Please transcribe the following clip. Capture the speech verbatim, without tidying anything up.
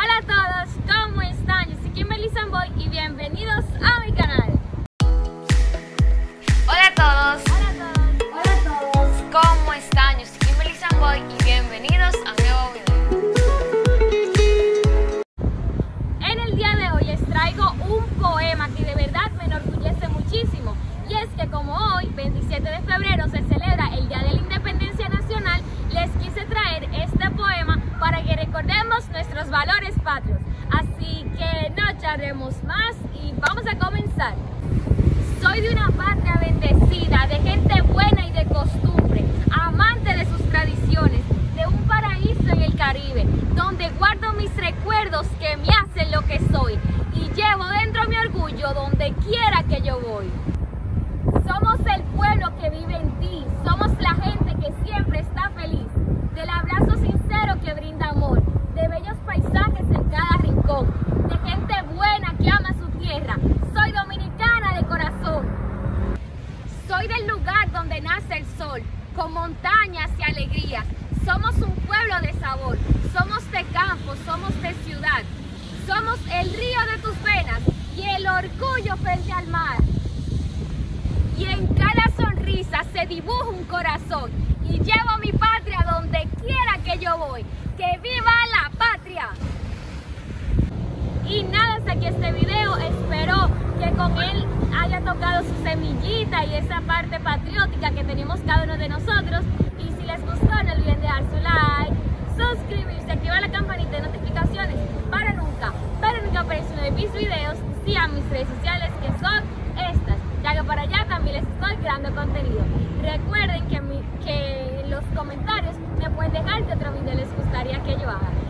Hola a todos, ¿cómo están? Yo soy Kimberly Samboy y bienvenidos a mi canal. Hola a todos. Hola a todos. Hola a todos. ¿Cómo están? Yo soy Kimberly Samboy y bienvenidos a un nuevo video. En el día de hoy les traigo un poema que de verdad me enorgullece muchísimo. Y es que como hoy, veintisiete de febrero, se celebra el Día de la Independencia Nacional, les quise traer este poema para que recordemos nuestros valores patrios. Así que no charlemos más y vamos a comenzar. Soy de una patria bendecida, de gente buena y de costumbre, amante de sus tradiciones, de un paraíso en el Caribe, donde guardo mis recuerdos que me hacen lo que soy y llevo dentro mi orgullo donde quiera que yo voy. Somos el pueblo que vive en ti, somos la gente que siempre está feliz, del abrazo sincero que brinda amor, de bellos paisajes en cada rincón, de gente buena que ama su tierra. Soy dominicana de corazón. Soy del lugar donde nace el sol, con montañas y alegrías. Somos un pueblo de sabor, somos de campo, somos de ciudad. Somos el río de tus venas y el orgullo frente al mar. Y en cada sonrisa se dibuja un corazón y llevo mi patria donde quiera que yo voy. ¡Que viva la patria! Y nada, hasta aquí este video. Espero que con él haya tocado su semillita y esa parte patriótica que tenemos cada uno de nosotros. Y si les gustó, no olviden dejar su like, suscribirse, activar la campanita de notificaciones para nunca, para nunca perderse uno de mis videos. Sigan mis redes sociales que son estas, ya que para allá también les estoy creando contenido. Recuerden que, mi, que en los comentarios me pueden dejar qué otro video les gustaría que yo haga.